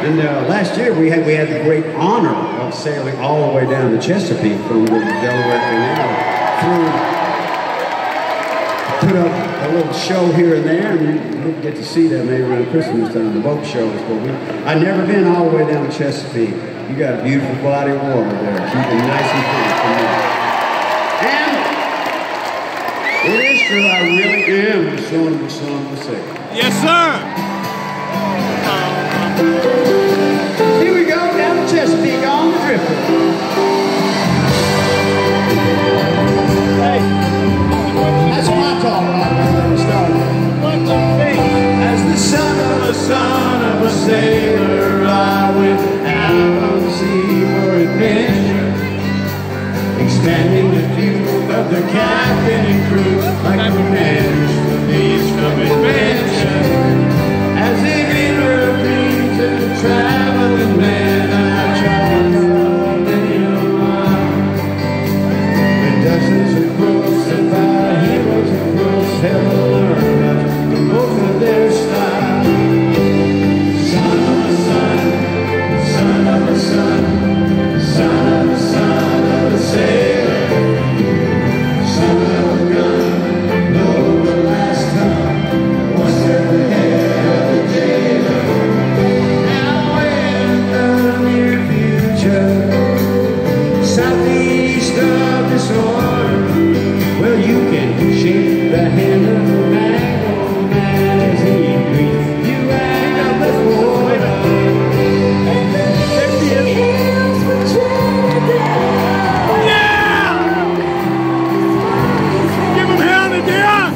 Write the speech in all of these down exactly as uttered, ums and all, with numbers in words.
And uh, last year we had we had the great honor of sailing all the way down to Chesapeake from the Delaware Canal through. Put up a little show here and there, and you'll get to see that maybe around Christmas time, the boat shows. But we, I've never been all the way down to Chesapeake. You got a beautiful body of water there, keeping nice and clean for me. And it is true, I really am the son of the son of the sailor. Yes, sir. Here we go, down to Chesapeake on the Drifter. Hey, that's my talk right now. As the son of a son of a sailor, I went out on the sea for adventure, expanding the view of the captain and crew, like a man's release from adventure. As the inner dreams of a traveling man, I traveled for many a mile. And dozens of books about heroes and girls have learned from both of their style. Son of a son, son of a son, son of a son of a sailor, son of a gun, blow the last gun, once in the head of the jailer. Now in the near future, southeast of disorder, well, you can shake the hand of the man, oh man, as he greets you out of the water. Yeah! Give him hell to death!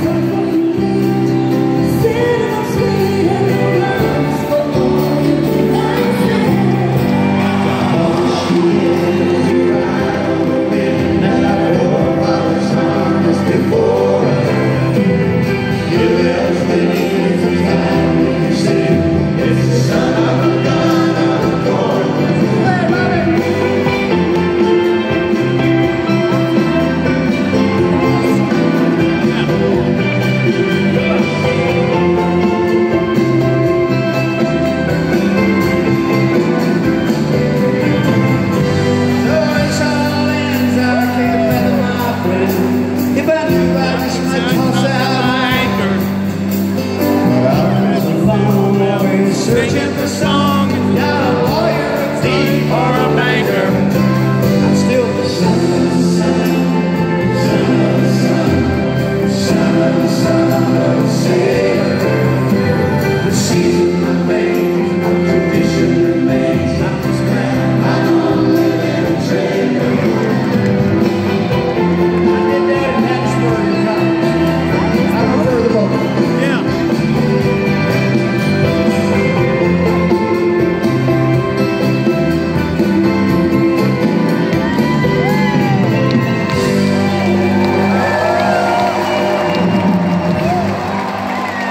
Searching for some